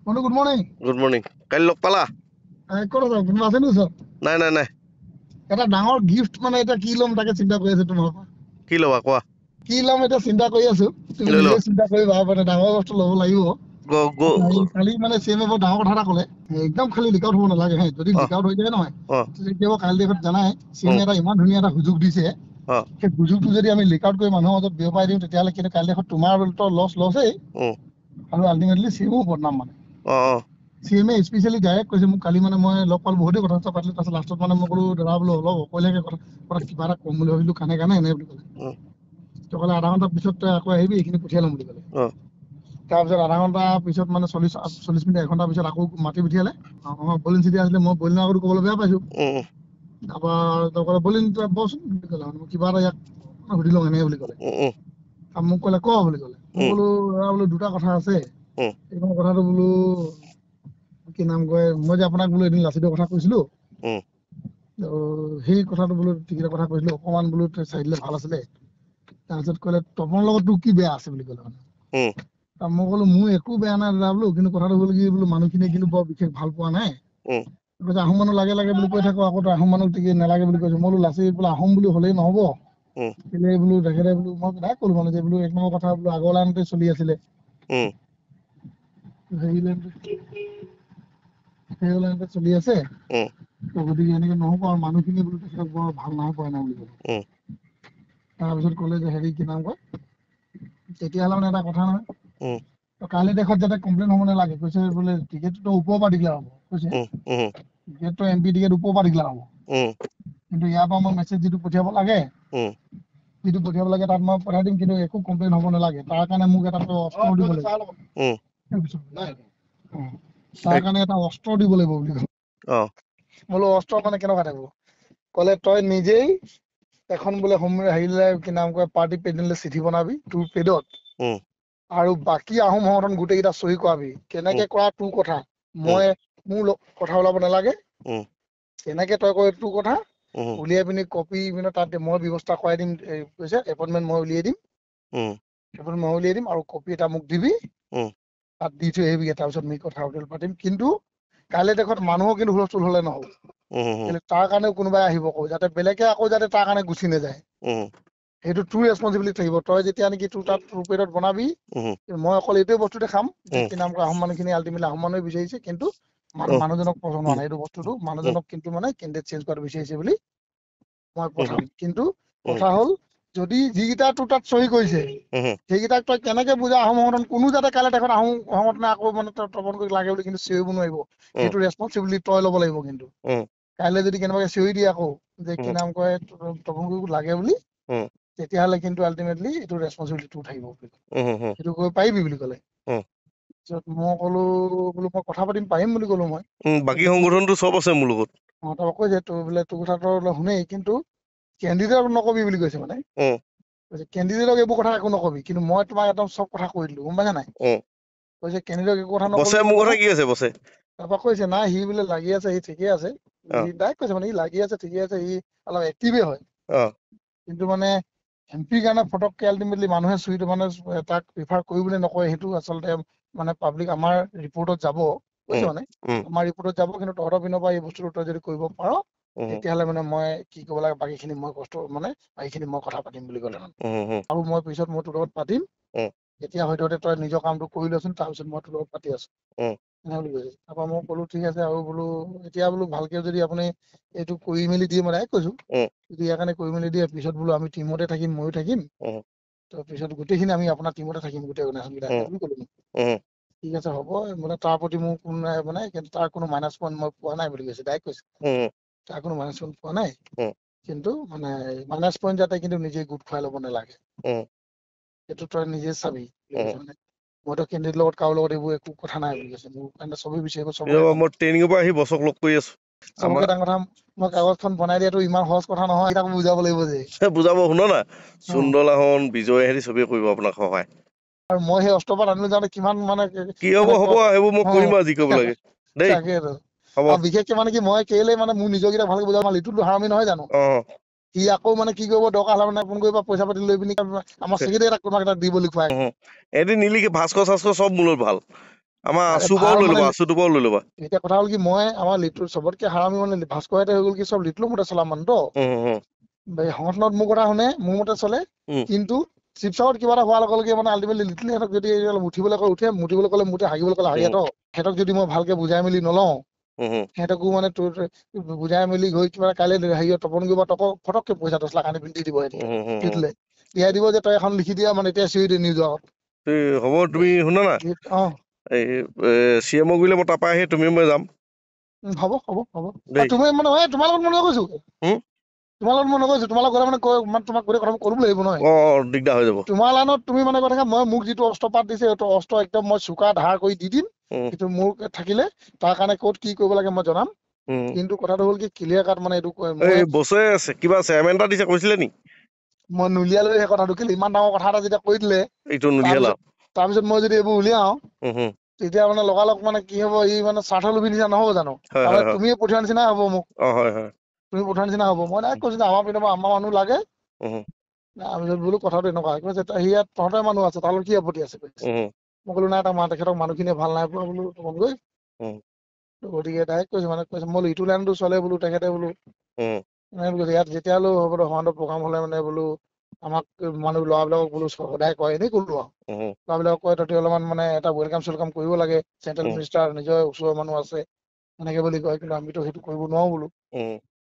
বন্ধু good morning. Good morning. কালি লগ পালা? ক'ত আছা? কোনোবা আছে নি ওচৰত? নাই নাই নাই। এটা ডাঙৰ গিফ্ট মানে এতিয়া কি ল'ম তাকে চিন্তা কৰি আছো তোমাৰ পৰা। কি ল'বা কোৱা? কি ল'ম এতিয়া চিন্তা কৰি আছো। তুমি লৈ নিজে লওঁ। চিন্তা কৰিবা, মানে ডাঙৰ বস্তু ল'ব লাগিব। কালি মানে চিএমে বৰ ডাঙৰ কথা এটা ক'লে। একদম খালি লিক আউট হ'ব নালাগে হে। যদি লিক আউট হৈ যায় নহয়, তেতিয়া কালি দেখত জানাই চিএমে এটা ইমান ধুনীয়া এটা সুযোগ দিছে। সেই সুযোগটো যদি আমি লিক আউট কৰি মানুহৰ মাজত বিয়পাই দিওঁ, তেতিয়াহ'লে কিন্তু কালি দেখত তোমাৰ লছেই আৰু আল্টিমেটলি চিএমও বদনাম মানে। চিএমে স্পেচিয়েলি ডাইৰেক্ট কৈছে মোক কালি, মানে মই লগ পালো বহুতেই কথা পাতিলো, তাৰপিছত লাষ্টত মানে মই ক'লো দাদা বোলো অলপ অকলীয়াকে কথা কিবা এটা কম বুলি ভাবিলো, কানে এনে বুলি ক'লে। তো ক'লে আধা ঘণ্টাৰ পিছত তই আকৌ আহিবি, এইখিনি পঠিয়াই ল'ম বুলি ক'লে। তাৰপিছত আধা ঘণ্টা পিছত মানে 40 মিনিট 1 ঘণ্টাৰ পিছত আকৌ মাতি পঠিয়ালে। বলিন চিটি আছিলে, মই বলিনৰ আগতো ক'বলৈ বেয়া পাইছো। তাৰপৰা তই ক'লে বলিন তই বচোন বুলি ক'লে, মানে কিবা এটা ইয়াক সুধি লওঁ এনে বুলি ক'লে। মোক ক'লে ক বুলি ক'লে। মই ক'লো দাদা বোলো দুটা কথা আছে। এইখন কথাটো বোলো কি নাম কয়, মই যে আপোনাক বোলো এদিন লাচিতৰ কথা কৈছিলো, সেই কথাটো বোলো টিকেটৰ কথা কৈছিলো, অকমান বোলো চাই দিলে ভাল আছিলে। তাৰপিছত ক'লে তপনৰ লগত তোৰ কি বেয়া আছে বুলি ক'লে মানে। মই ক'লো মোৰ একো বেয়া নাই দাদা বোলো, কিন্তু কথাটো হ'ল কি বোলো মানুহখিনিয়ে কিন্তু বৰ বিশেষ ভাল পোৱা নাই। আহোম মানুহ লাগে লাগে বুলি কৈ থাকো, আকৌ আহোম মানুহ নালাগে বুলি কৈছো। মই বোলো লাচিত বোলো আহোম বুলি হ'লেই নহ'ব। কেলে বোলো তেখেতে বোলো মই নাই ক'লো মানে যে বোলো এক নম্বৰ কথা বোলো আগৰ লাইনতে চলি আছিলে। সেই লাইনতে চলি আছে। গতিকে এনেকে নহ'ব আৰু মানুহখিনি বোলো তেখেতক বৰ ভাল নাই পোৱা নাই বুলি ক'লে। তাৰপিছত ক'লে যে হেৰি কি নাম কয়, তেতিয়াহ'লে মানে এটা কথা নহয়, কাইলৈ দেশত যাতে কমপ্লেইন হ'ব নালাগে। কৈছে বোলে টিকেটটো ওপৰৰ পৰা দিগদাৰ হ'ব। কৈছে টিকেটটো MP টিকেট ওপৰৰ পৰা দিগদাৰ হ'ব, কিন্তু ইয়াৰ পৰা মই মেছেজ যিটো পঠিয়াব লাগে, তাত মই পঠাই দিম, কিন্তু একো কমপ্লেইন হ'ব নালাগে। তাৰ কাৰণে মোক এটা অস্ত্ৰ দিব লাগিব। তাৰ কাৰণে এটা অস্ত্ৰ দিব লাগিব বুলি ক'লে। বোলো অস্ত্ৰ মানে কেনেকুৱা থাকিব? ক'লে তই নিজেই এখন বোলে হেৰিলে কি নাম কয় পাৰ্টি প্ৰেচিডেণ্টলৈ চিঠি বনাবি তোৰ পেডত, আৰু বাকী আহোম সংগঠন গোটেইকেইটা চহী কৰাবি। কেনেকে কৰা তোৰ কথা, মই মোৰ কথা ওলাব নালাগে। কেনেকে তই কয় তোৰ কথা, উলিয়াই পিনি কপি মানে তাত মই ব্যৱস্থা কৰাই দিম। কৈছে এপইণ্টমেণ্ট মই উলিয়াই দিম, আৰু কপি এটা মোক দিবি, তাত দি থৈ আহিবিগে। তাৰপিছত আমি কথা পাতিম, কিন্তু কাইলৈ দেখত মানুহৰ কিন্তু হুলস্থুল হ'লে নহ'ব। তাৰ কাৰণে কোনোবাই আহিব আকৌ, যাতে বেলেগে আকৌ যাতে তাৰ কাৰণে গুচি নাযায়। সেইটো তোৰ ৰেচপনচিবিলিটি থাকিব। তই যেতিয়া নেকি তোৰ তাত পেডত বনাবি, মই অকল এইটোৱে বস্তু দেখাম যে কি নাম কয় আহোম মানুহখিনি আল্টিমেটলি আহোম মানুহে বিচাৰিছে, কিন্তু মানুহজনক পচন্দ হোৱা নাই। এইটো বস্তুটো মানুহজনক কিন্তু মানে কেণ্ডিডেট চেঞ্জ কৰাটো বিচাৰিছে বুলি মই পঠাম। কিন্তু কথা হ'ল, যদি যিকেইটা তোৰ তাত চহী কৰিছে সেইকেইটাক তই কেনেকে বুজা আহোম সংগঠন কোনো যাতে কাইলৈ দেখোন আহোম সংগঠনে আকৌ মানে তপন কৰি লাগে বুলি কিন্তু চিঞৰিব নোৱাৰিব। সেইটো ৰেচপনচিবিলিটি তই ল'ব লাগিব। কিন্তু কাইলৈ যদি কেনেবাকে চিঞৰি দিয়ে আকৌ যে কি নাম কয় তপন কৰি লাগে বুলি, তেতিয়াহ'লে কিন্তু আল্টিমেটলি এইটো ৰেচপনচিবিলিটি তোৰ থাকিব বুলি ক'লে। সেইটো কৰিব পাৰিবি বুলি ক'লে। তাৰপিছত মই ক'লো বোলো মই কথা পাতিম, পাৰিম বুলি ক'লো মই। বাকী সংগঠনটো চব আছে মোৰ লগত। তাৰপৰা কৈছে তোৰ বোলে তোৰ কথাটো শুনেই, কিন্তু কেণ্ডিডেটক নকবি বুলি কৈছে মানে। কৈছে কেণ্ডিডেটক এইবোৰ কথা একো নকবি, কিন্তু মই তোমাক একদম চব কথা কৈ দিলো, গম পাইছা নাই? কৈছে কেণ্ডিডেটক একো কথা নকবি। মোৰ কথা কি আছে বছে? তাৰপৰা কৈছে নাই সি বোলে লাগি আছে, সি ঠিকে আছে। ডাইৰেক্ট কৈছে মানে সি লাগি আছে, ঠিকে আছে, সি অলপ এক্টিভে হয়। কিন্তু মানে এমপিৰ কাৰণে ফটককে আল্টিমেটলি মানুহে চুইটো মানে তাক প্ৰিফাৰ কৰিবলৈ নকয়, সেইটো আচলতে মানে পাব্লিক আমাৰ ৰিপৰ্টত যাব কৈছে মানে। আমাৰ ৰিপৰ্টত যাব, কিন্তু তহঁতৰ পিনৰ পৰা এই বস্তুটো তই যদি কৰিব পাৰ, তেতিয়াহ'লে মানে মই কি কৰিব লাগে বাকীখিনি মই বাকীখিনি মই কথা পাতিম বুলি ক'লে মানে। আৰু মই পিছত মই তোৰ লগত পাতিম, এতিয়া হয়তো তই নিজৰ কামটো কৰি লচোন, তাৰপিছত মই তোৰ লগত পাতি আছো এনে বুলি কৈছে। তাৰপৰা মই ক'লো ঠিক আছে, আৰু বোলো এতিয়া বোলো ভালকে যদি আপুনি এইটো কৰি মেলি দিয়ে, মই কৈছো যদি ইয়াৰ কাৰণে কৰি মেলি দিয়ে, পিছত বোলো আমি টিমতে থাকিম, ময়ো থাকিম, তাৰপিছত গোটেইখিনি আমি আপোনাৰ টিমতে থাকিম, গোটেই বুলি ক'লো। ঠিক আছে হ'ব, মানে তাৰ প্ৰতি মোৰ কোনো নাই, মানে তাৰ কোনো মাইনাছ পইণ্ট মই পোৱা নাই বুলি কৈছে, ডাইৰেক্ট কৈছে। তাৰ কোনো মাইনাছ পইণ্ট পোৱা নাই, কিন্তু মানে মাইনাছ পইণ্ট যাতে কিন্তু নিজে গোট খুৱাই ল'ব নালাগে, সেইটো তই নিজে চাবি বুলি কৈছে মানে। মইতো কেণ্ডিডেটৰ লগত কাৰো লগত এইবোৰ একো কথা নাই বুলি কৈছে। মোৰ কাৰণে চবেই বিচাৰিব, চবকে মই ট্ৰেইনিঙৰ পৰা আহি বছক লগ কৰি আছো। চবকে ডাঙৰ কথা, মই কাগজখন বনাই দিয়াটো ইমান সহজ কথা নহয়, তাক বুজাব লাগিব যে। বুজাব, শুনো না, সুন্দলাহন বিজয় হেৰি চবেই কৰিব আপোনাক সহায়। আৰু মই সেই অস্ত্ৰপাত আনিলো যাওঁতে কিমান মানে কি হ'ব সেইবোৰ মই কৰিম আৰু যি কৰিব লাগে দেই। তাকেতো। হ'ব। আৰু বিশেষকে মানে কি মই কেলে মানে মোৰ নিজৰকেইটা ভালকে বুজাব নোৱাৰিলো, ইটোতো হাৰামি নহয় জানো। সি আকৌ মানে কি কৰিব, দৰকাৰ হ'লে মানে ফোন কৰিব, পইচা পাতি লৈ পিনি আমাৰ ছেক্ৰেটাৰী এটাক কোনোবা এটা দিব লিখুৱাই। এদিন নিলিখি ভাস্কৰ চাস্কৰ চব মূলত ভাল। আমাৰ আৰে আচুৰ ভাল পৰাও লৈ মানে ল'বা, আচুটোৰ পৰাও লৈ ল'বা। এতিয়া কথা হ'ল কি মই আমাৰ লিটু চবতকে হাৰামি মানে ভাস্কৰহঁতে হৈ গ'ল কি চব লিটুৰ মতে চলা মানুহ তো সংগঠনত মোৰ কথা শুনে মোৰ মতে চলে কিন্তু শিৱসাগৰত কিবা এটা হোৱাৰ লগে লগে মানে আল্টিমেটলি লিটুল সিহঁতক যদি উঠিবলৈ কলে উঠে মুতিবলৈ ক'লে মুঠে হাগিবলৈ ক'লে হাগে তো সিহঁতক যদি মই ভালকে বুজাই মেলি নলওঁ সিহঁতকো মানে তোৰ বুজাই মেলি গৈ কিবা কাইলৈ হেৰি তপন কৰিব টকক ফটককে পইচা 10 লাখ আনি পিনি দি দিব সিহঁতে দিয়াই দিব যে তই এখন লিখি দিয়া মানে এতিয়া চিঞৰি দিয়ে নিউজৰ আগত হ'ব তুমি শুনা না এই CMO গ'লে মই তাৰপৰা আহি তুমি মই যাম হ'ব হ'ব হ'ব দেই। তুমি মানে তোমাৰ লগত মই নগৈছো তোমাৰ লগত মই নগৈছো তোমাৰ লগত গ'লে মানে তোমাক গোটেই কথা কৰিব লাগিব নহয় দিগদাৰ হৈ যাব। তোমাৰ লাইনত তুমি মানে কৈ থাকা মই মোক যিটো অস্ত্ৰ পাত দিছে সেইটো অস্ত্ৰ একদম মই চোকা ধাৰ কৰি দি দিম সেইটো মোৰ থাকিলে তাৰ কাৰণে ক'ত কি কৰিব লাগে মই জনাম কিন্তু কথাটো হ'ল কি ক্লিয়াৰ কাট মানে এইটো এই বছে কিবা চেয়াৰমেন এটা দিছে কৈছিলে নি মই নুলিয়ালৈ সেই কথাটো কেলে ইমান ডাঙৰ কথা এটা যেতিয়া কৈ দিলে এইটো নুলিয়ালা তাৰপিছত মই যদি এইবোৰ উলিয়াও তেতিয়া মানে লগালগ মানে কি হ'ব ই মানে স্বাৰ্থ লোভী নিচিনা নহ'ব জানো তাৰমানে তুমিয়ে পঠিওৱা নিচিনা হ'ব মোক তুমি পঠোৱা নিচিনা হ'ব মই নাই কৈছো যে আমাৰ পিনৰ পৰা আমাৰ মানুহ লাগে আমি বোলো কথাটো এনেকুৱা কৈছে সি ইয়াত তহঁতৰ মানুহ আছে তাৰ কি আপত্তি আছে মই ক'লো নাই তাৰ তেখেতক মানুহখিনিয়ে ভাল নাই পোৱা বোলো তপন গৈ গতিকে ডাইৰেক্ট কৈছে মানে কৈছে মই ইটো লাইনটো চলে বোলো তেখেতে বোলো ইয়াত যেতিয়া হ'লেও হ'ব সমান্ত প্ৰগ্ৰাম হ'লে মানে বোলো আমাক মানুহ ল'ৰাবিলাকক বোলো সদায় কয় এনেই ক'লো আৰু ল'ৰাবিলাকক কয় তহঁতি অলপমান মানে এটা ৱেলকাম চেলকাম কৰিব লাগে চেণ্ট্ৰেল মিনিষ্টাৰ নিজৰ ওচৰৰ মানুহ আছে এনেকে বুলি কয় কিন্তু আমিতো সেইটো কৰিব নোৱাৰো বোলো